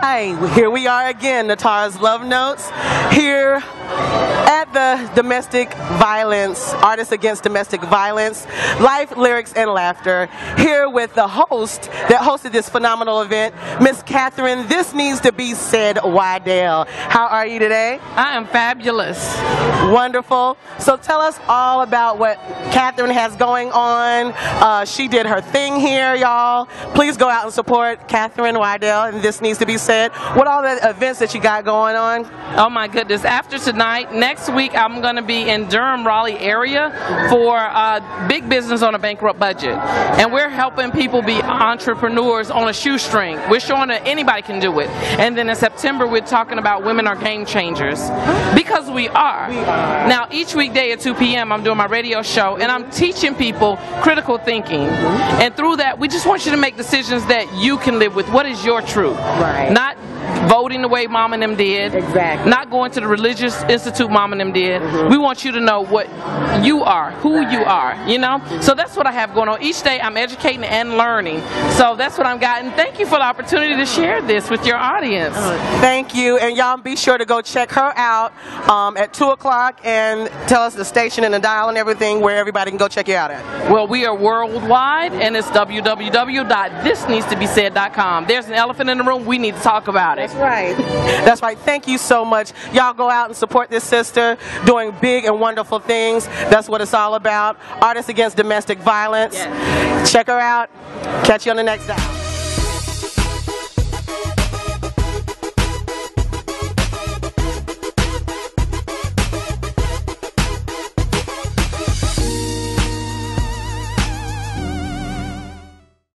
Hi, here we are again, Natara's Love Notes, here at the Domestic Violence, Artists Against Domestic Violence, Life, Lyrics, and Laughter, here with the host that hosted this phenomenal event, Miss Catherine, This Needs to Be Said, Waddell. How are you today? I am fabulous. Wonderful. So tell us all about what Catherine has going on. She did her thing here, y'all. Please go out and support Catherine Waddell and This Needs to Be Said. What all the events that you got going on? Oh my goodness. After tonight, next week I'm going to be in Durham, Raleigh area for Big Business on a Bankrupt Budget. And we're helping people be entrepreneurs on a shoestring. We're showing that anybody can do it. And then in September we're talking about women are game changers. Because we are. Now each weekday at 2 p.m. I'm doing my radio show and I'm teaching people critical thinking. And through that we just want you to make decisions that you can live with. What is your truth? Right. Not voting the way mom and them did. Exactly. Not going to the religious institute mom and them did. We want you to know what you are, who you are, you know? So that's what I have going on. Each day I'm educating and learning. So that's what I've got. And thank you for the opportunity to share this with your audience. Thank you. And y'all be sure to go check her out at 2 o'clock and tell us the station and the dial and everything where everybody can go check you out at. Well, we are worldwide and it's www.thisneedstobesaid.com. There's an elephant in the room. We need to talk about it. That's right. That's right. Thank you so much. Y'all go out and support this sister doing big and wonderful things. That's what it's all about. Artists Against Domestic Violence. Yes. Check her out. Catch you on the next dial.